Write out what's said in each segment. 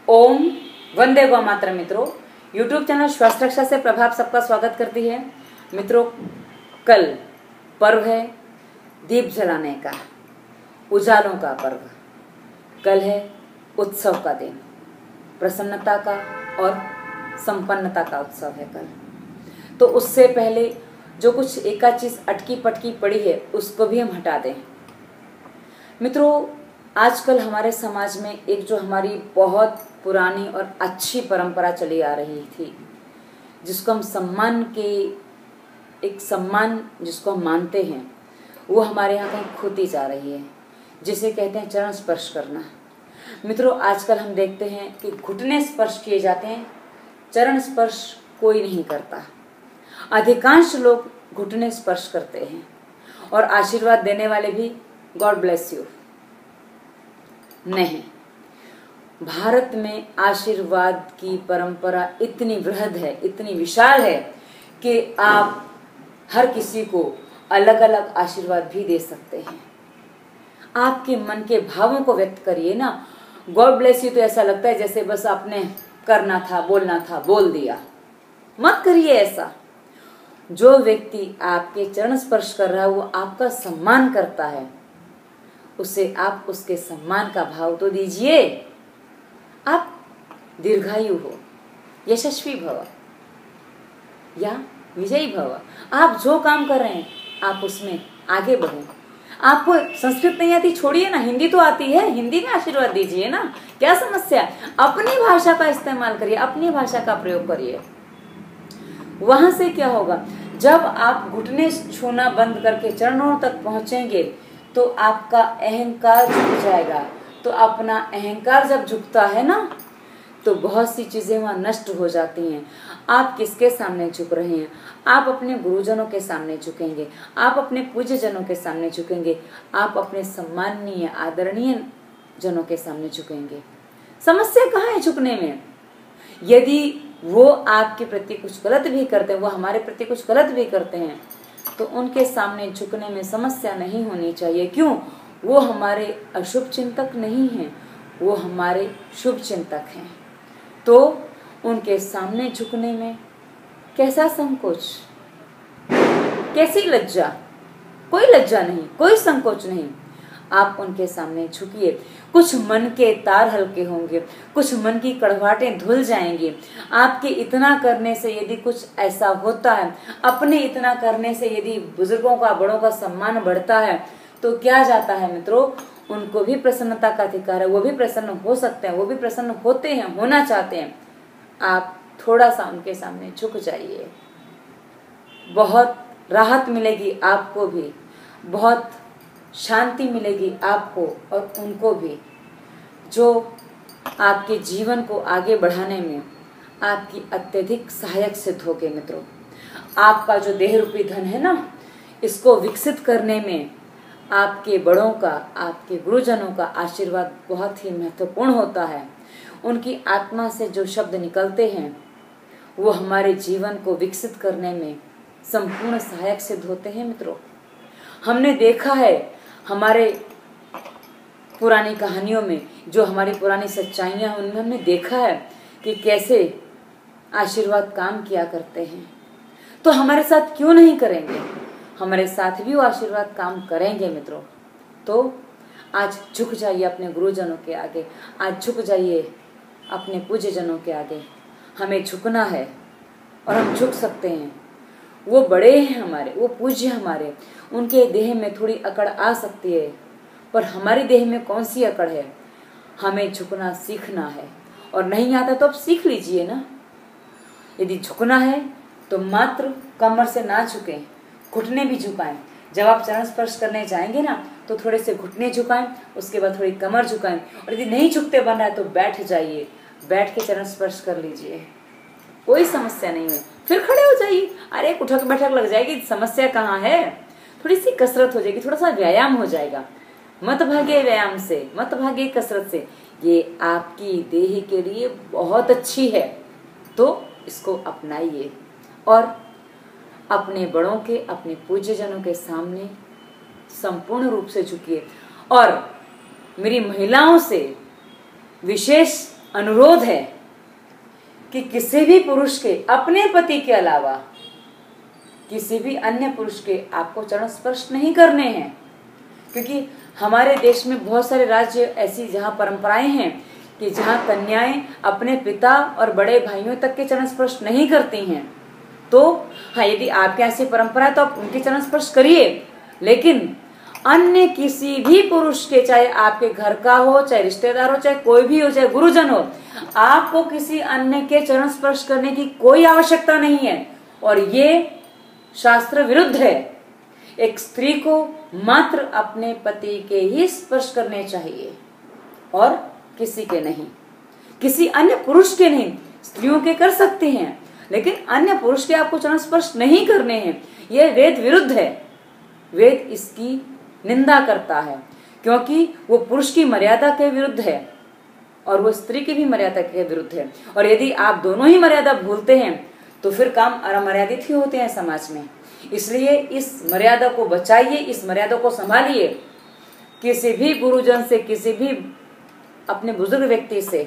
ओम वंदे गौ मातरम। मित्रों, YouTube channel स्वास्थ्य रक्षा से प्रभाव सबका स्वागत करती है। मित्रों, कल पर्व है दीप जलाने का, उजालों का पर्व। कल है उत्सव का दिन, प्रसन्नता का और संपन्नता का उत्सव है कल। तो उससे पहले जो कुछ एका चीज अटकी पटकी पड़ी है उसको भी हम हटा दें। मित्रों, आजकल हमारे समाज में एक जो हमारी बहुत पुरानी और अच्छी परंपरा चली आ रही थी, जिसको हम सम्मान जिसको हम मानते हैं, वो हमारे यहाँ कहीं खोती जा रही है, जिसे कहते हैं चरण स्पर्श करना। मित्रों, आजकल हम देखते हैं कि घुटने स्पर्श किए जाते हैं, चरण स्पर्श कोई नहीं करता। अधिकांश लोग घुटने स्पर्श करते हैं और आशीर्वाद देने वाले भी गॉड ब्लेस यू नहीं। भारत में आशीर्वाद की परंपरा इतनी वृहद है, इतनी विशाल है कि आप हर किसी को अलग अलग आशीर्वाद भी दे सकते हैं। आपके मन के भावों को व्यक्त करिए ना। गॉड ब्लेस यू तो ऐसा लगता है जैसे बस आपने करना था, बोलना था, बोल दिया। मत करिए ऐसा। जो व्यक्ति आपके चरण स्पर्श कर रहा है वो आपका सम्मान करता है, उसे आप उसके सम्मान का भाव तो दीजिए। आप दीर्घायु हो, यशस्वी भव या विजयी भव। आप जो काम कर रहे हैं आप उसमें आगे बढ़ें। आपको संस्कृत नहीं आती, छोड़िए ना, हिंदी तो आती है, हिंदी में आशीर्वाद दीजिए ना। क्या समस्या है? अपनी भाषा का इस्तेमाल करिए, अपनी भाषा का प्रयोग करिए। वहां से क्या होगा, जब आप घुटने छूना बंद करके चरणों तक पहुंचेंगे तो आपका अहंकार झुक जाएगा। तो अपना अहंकार जब झुकता है ना, तो बहुत सी चीजें वहां नष्ट हो जाती हैं। आप किसके सामने झुक रहे हैं? आप अपने गुरुजनों के सामने झुकेंगे, आप अपने पूज्य जनों के सामने झुकेंगे, आप अपने सम्माननीय आदरणीय जनों के सामने झुकेंगे। समस्या कहाँ है झुकने में? यदि वो आपके प्रति कुछ गलत भी करते हैं, वो हमारे प्रति कुछ गलत भी करते हैं, तो उनके सामने झुकने में समस्या नहीं होनी चाहिए। क्यों? वो हमारे अशुभ चिंतक नहीं हैं, वो हमारे शुभ चिंतक हैं। तो उनके सामने झुकने में कैसा संकोच, कैसी लज्जा? कोई लज्जा नहीं, कोई संकोच नहीं। आप उनके सामने झुकिए। कुछ मन के तार हल्के होंगे, कुछ मन की कड़वाहटें धुल जाएंगी। आपके इतना करने से यदि कुछ ऐसा होता है, अपने इतना करने से यदि बुजुर्गों का, बड़ों का सम्मान बढ़ता है, तो क्या जाता है मित्रों? उनको भी प्रसन्नता का अधिकार है, वो भी प्रसन्न हो सकते हैं, वो भी प्रसन्न होते हैं, होना चाहते हैं। आप थोड़ा सा उनके सामने झुक जाइए, बहुत राहत मिलेगी आपको भी, बहुत शांति मिलेगी आपको और उनको भी, जो आपके जीवन को आगे बढ़ाने में आपकी अत्यधिक सहायक सिद्ध होगे। मित्रों, आपका जो देह रूपी धन है ना, इसको विकसित करने में आपके बड़ों का, आपके गुरुजनों का आशीर्वाद बहुत ही महत्वपूर्ण होता है। उनकी आत्मा से जो शब्द निकलते हैं वो हमारे जीवन को विकसित करने में संपूर्ण सहायक सिद्ध होते हैं। मित्रों, हमने देखा है हमारे पुरानी कहानियों में, जो हमारी पुरानी सच्चाइयां, उनमें हमने देखा है कि कैसे आशीर्वाद काम किया करते हैं। तो हमारे साथ क्यों नहीं करेंगे? हमारे साथ भी वो आशीर्वाद काम करेंगे। मित्रों, तो आज झुक जाइए अपने गुरुजनों के आगे, आज झुक जाइए अपने पूज्य जनों के आगे। हमें झुकना है और हम झुक सकते हैं। वो बड़े हैं हमारे, वो पूज्य हमारे, उनके देह में थोड़ी अकड़ आ सकती है, पर हमारी देह में कौन सी अकड़ है? हमें झुकना सीखना है। और नहीं आता तो आप सीख लीजिए ना। यदि झुकना है तो मात्र कमर से ना झुकें, घुटने भी झुकाएं। जब आप चरण स्पर्श करने जाएंगे ना, तो थोड़े से घुटने झुकाएं, उसके बाद थोड़ी कमर झुकाएं। और यदि नहीं झुकते बन रहा है तो बैठ जाइए, बैठ के चरण स्पर्श कर लीजिए, कोई समस्या नहीं है। फिर खड़े हो जाइए। अरे उठक बैठक लग जाएगी, समस्या कहाँ है? थोड़ी सी कसरत हो जाएगी, थोड़ा सा व्यायाम हो जाएगा। मत भागे व्यायाम से, मत भागे कसरत से, ये आपकी देह के लिए बहुत अच्छी है। तो इसको अपनाइए और अपने बड़ों के, अपने पूज्य जनों के सामने संपूर्ण रूप से झुकिए। और मेरी महिलाओं से विशेष अनुरोध है कि किसी भी पुरुष के, अपने पति के अलावा किसी भी अन्य पुरुष के आपको चरण स्पर्श नहीं करने हैं। क्योंकि हमारे देश में बहुत सारे राज्य ऐसी जहाँ परंपराएं हैं कि जहाँ कन्याएं अपने पिता और बड़े भाइयों तक के चरण स्पर्श नहीं करती हैं। तो हाँ, यदि आपके ऐसी परंपरा है तो आप उनके चरण स्पर्श करिए, लेकिन अन्य किसी भी पुरुष के, चाहे आपके घर का हो, चाहे रिश्तेदार हो, चाहे कोई भी हो, चाहे गुरुजन हो, आपको किसी अन्य के चरण स्पर्श करने की कोई आवश्यकता नहीं है। और ये शास्त्र विरुद्ध है। एक स्त्री को मात्र अपने पति के ही स्पर्श करने चाहिए और किसी के नहीं, किसी अन्य पुरुष के नहीं। स्त्रियों के कर सकते हैं, लेकिन अन्य पुरुष के आपको चरण स्पर्श नहीं करने हैं। यह वेद विरुद्ध है। वेद इसकी निंदा करता है, क्योंकि वो पुरुष की मर्यादा के विरुद्ध है और वो स्त्री की भी मर्यादा के विरुद्ध है। और यदि आप दोनों ही मर्यादा भूलते हैं तो फिर काम अमर्यादित ही होते हैं समाज में। इसलिए इस मर्यादा को बचाइए, इस मर्यादा को संभालिए। किसी भी गुरुजन से, किसी भी अपने बुजुर्ग व्यक्ति से,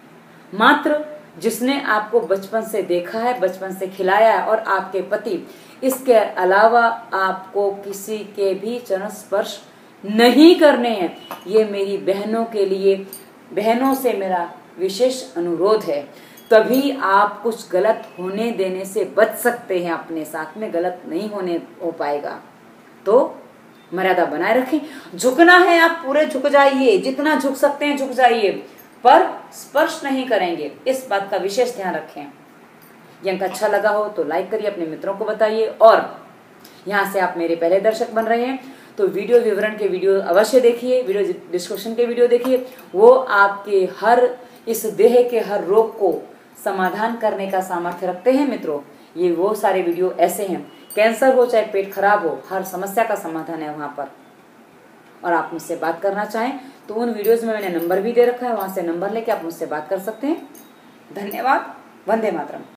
मात्र जिसने आपको बचपन से देखा है, बचपन से खिलाया है, और आपके पति, इसके अलावा आपको किसी के भी चरण स्पर्श नहीं करने हैं। ये मेरी बहनों के लिए, बहनों से मेरा विशेष अनुरोध है। तभी आप कुछ गलत होने देने से बच सकते हैं। अपने साथ में गलत नहीं हो पाएगा। तो मर्यादा बनाए रखें। झुकना है, आप पूरे झुक जाइए, जितना झुक सकते हैं झुक जाइए, पर स्पर्श नहीं करेंगे। इस बात का विशेष ध्यान रखें। ये अंक अच्छा लगा हो तो लाइक करिए, अपने मित्रों को बताइए। और यहाँ से आप मेरे पहले दर्शक बन रहे हैं तो वीडियो विवरण के वीडियो अवश्य देखिए, वीडियो डिस्कशन के वीडियो देखिए। वो आपके हर, इस देह के हर रोग को समाधान करने का सामर्थ्य रखते हैं मित्रों। ये वो सारे वीडियो ऐसे हैं, कैंसर हो चाहे पेट खराब हो, हर समस्या का समाधान है वहां पर। और आप मुझसे बात करना चाहें तो उन वीडियोस में मैंने नंबर भी दे रखा है, वहां से नंबर लेके आप मुझसे बात कर सकते हैं। धन्यवाद। वंदे मातरम।